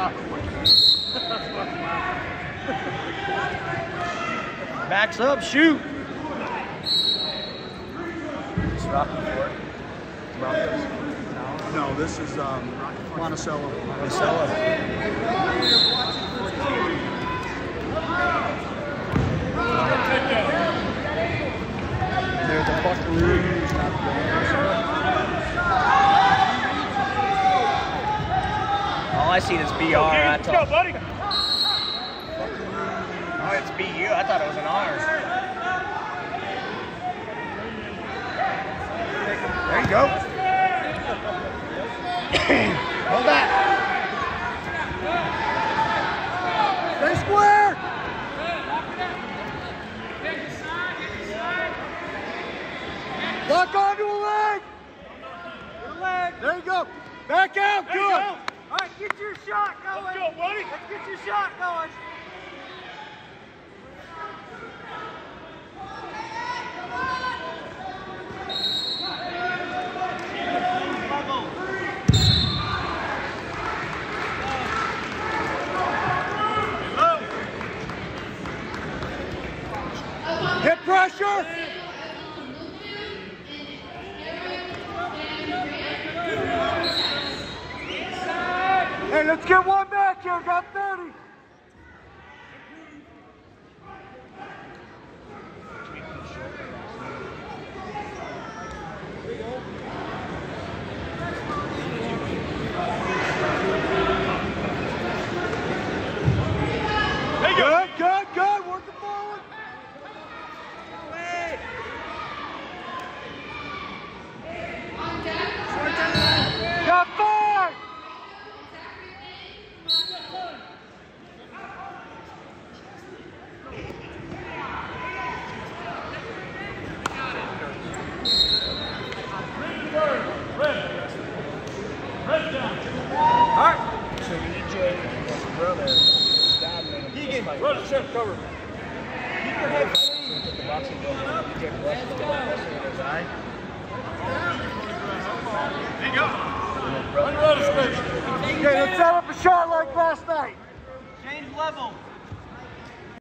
Backs up, shoot. It's Rocky Ford. Broncos. No, this is Monticello. Monticello. They're the Buckaroos, not the Broncos. All I see is BR. Let's go, buddy. Oh, it's BU. I thought it was an R. There you go. Hold that. Stay square. Lock onto a leg. There you go. Back out. Good. All right, get your shot going. Let's go, buddy. Let's get your shot going. Hit pressure. Hey, let's get one back here. Got 30. Good, good, good. Work the forward. Got 5. So EJ and his brother, dad made him Egan, run the chef cover. Keep your head clean. Put the boxing glove on. EJ blessed with the boxing in his eye. There you go. Okay, let's set up a shot like last night. Change level.